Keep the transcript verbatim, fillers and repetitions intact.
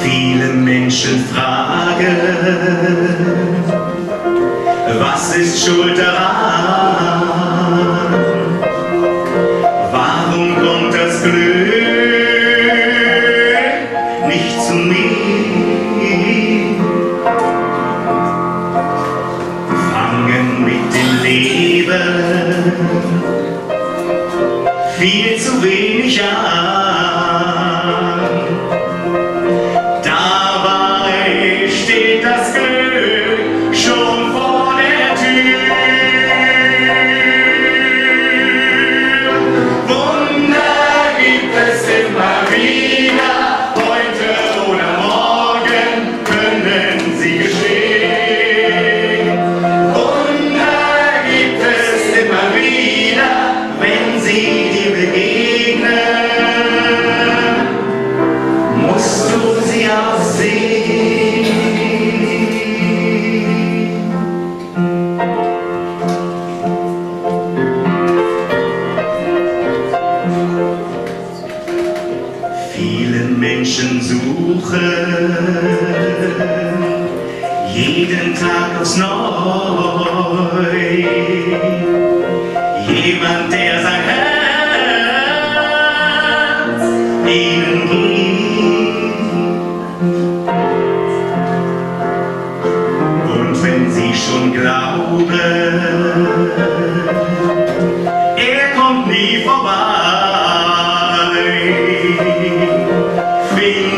Viele Menschen fragen, was ist schuld daran? Warum kommt das Glück nicht zu mir? Fangen mit dem Leben viel zu wenig an. Dabei steht das Glück schon vor der Tür. Wunder gibt es immer wieder, heute oder morgen können sie geschehen. Wunder gibt es immer wieder, wenn sie dir begegnen, musst du sie auch sehen. Viele Menschen suchen jeden Tag aufs Neue jemand, der sein Herz ihnen gibt. Und wenn sie schon glauben, er kommt nie vorbei, finden